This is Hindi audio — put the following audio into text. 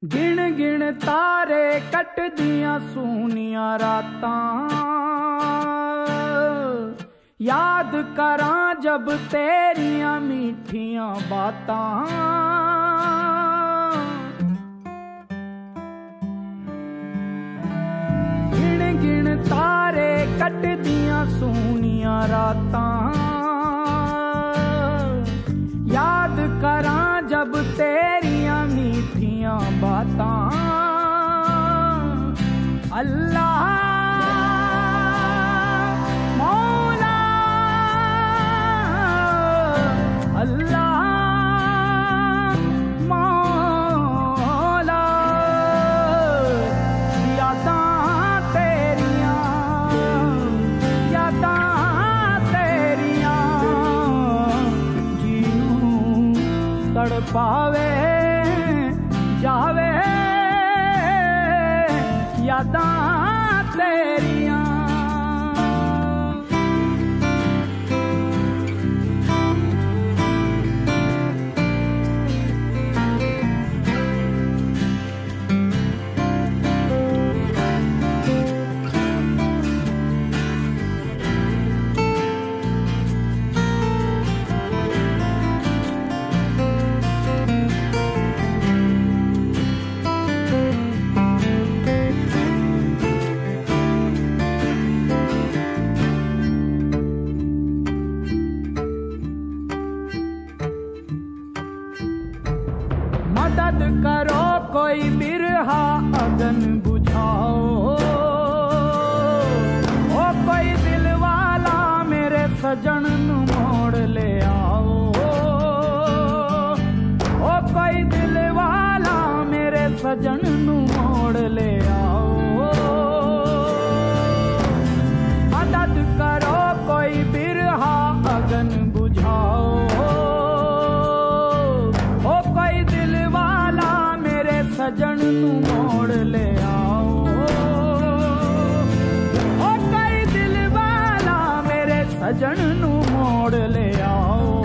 गिण गिण तारे कट दियां सूनियां रातां, याद करां जब तेरियां मीठियां बातां। गिण गिण तारे कट दियां सूनियां रातां, याद करां जब तेरियां मीठियां बातां। अल्लाह मौला अल्लाह मौला, यादां तेरियां तड़पावे जावे यादां तेरियां। मदद करो कोई बिरहा अगन बुझाओ, ओ कोई दिल वाला मेरे सजन नू मोड़ ले आओ। ओ कोई दिल वाला मेरे सजन नू मोड़ ले आओ। मदद करो कोई बिरहा अगन बुझाओ, सजन नू मोड़ ले आओ। ओ कोई दिल वाला मेरे सजन नू मोड़ ले आओ।